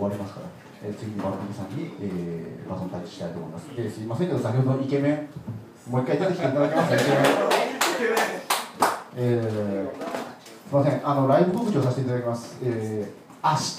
わりますから、次にバルコニーさんに、バトンタッチしたいと思います。すいませんけど、先ほどのイケメン、もう一回出てきていただけますか、イケメン。すみません、ライブ告知をさせていただきます。明日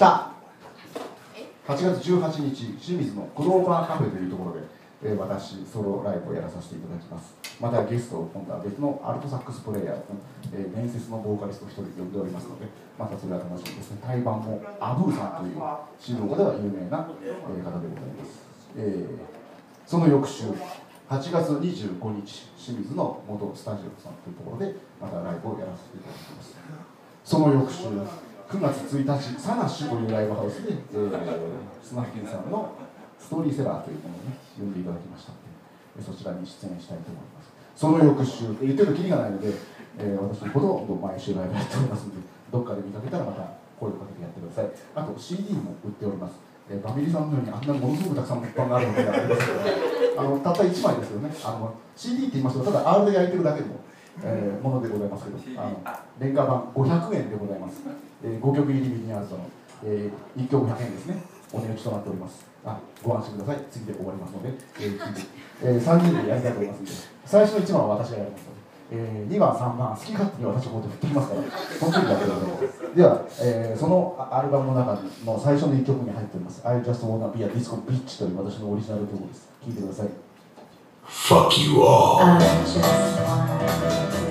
8月18日、清水のクローバーカフェというところで、私、ソロライブをやらさせていただきます。またゲストを今度は別のアルトサックスプレイヤーの、伝説のボーカリストを1人呼んでおりますので、またそれは楽しみですね。対バンもアブーさんという静岡では有名な、方でございます。その翌週、8月25日、清水の元スタジオさんというところで、またライブをやらせていただきます。その翌週、9月1日、サナッシュというライブハウスで、スナフキンさんのストーリーセラーというものをね、呼んでいただきましたので、そちらに出演したいと思います。その翌週、言ってるときりがないので、私、ほとんど毎週ライブやっておりますので、どっかで見かけたらまた声をかけてやってください。あと、CD も売っております。バミリさんのようにあんなものすごくたくさん物販があるのでありますけど、たった1枚ですよね。CD って言いますと、ただ R で焼いてるだけの、ものでございますけど、廉価版500円でございます。5曲入りビニアーズの、1曲100円ですね。お値打ちとなっております。ご安心ください。次で終わりますので、3人でやりたいと思いますので、最初の1番は私がやりますので、2番、3番、好き勝手に私こうやって振ってきますから、その時だけでございます。では、そのアルバムの中の最初の1曲に入っております、I Just Wanna Be a Disco Bitch という私のオリジナル曲です。聴いてください。Fuck you all. I just wanna be a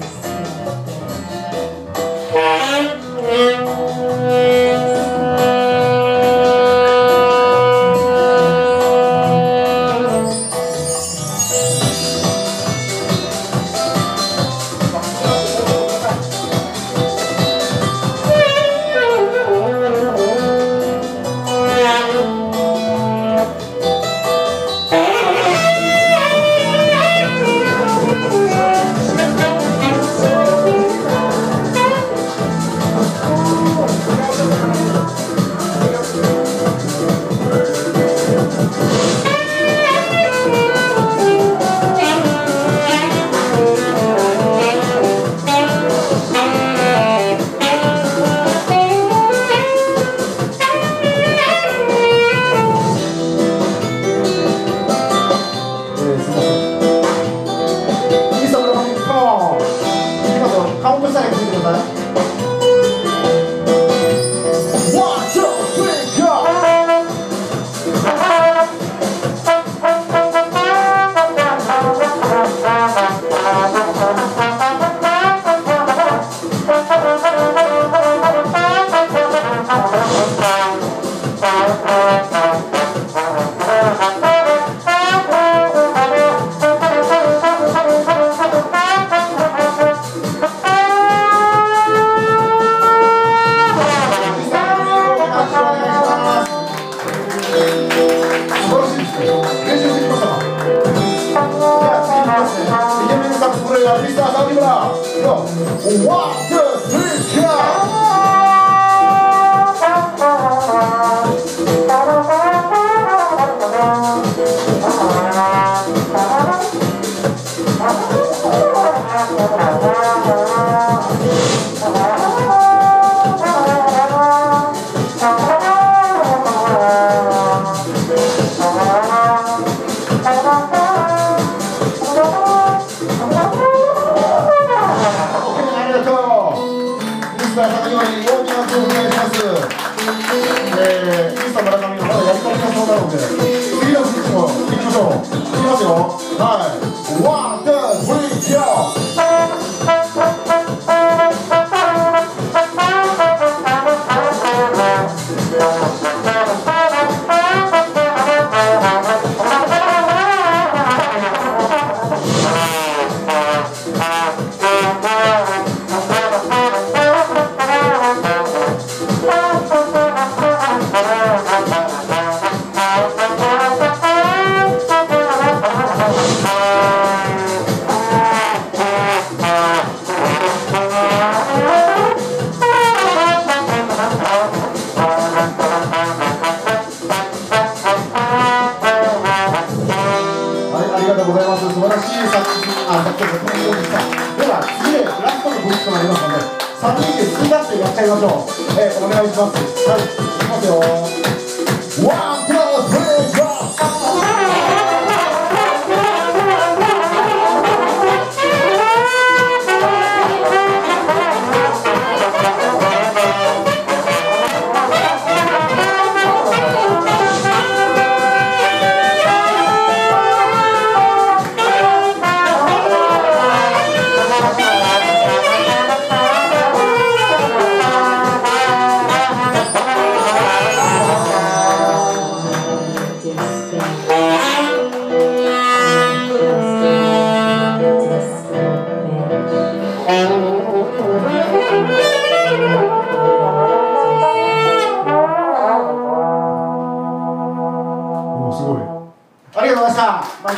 3人で好き勝手やっちゃいましょう。お願いします。はい、いきますよ。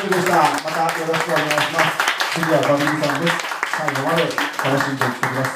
週でした。またよろしくお願いします。次はバビリさんです。最後まで楽しんでいってください。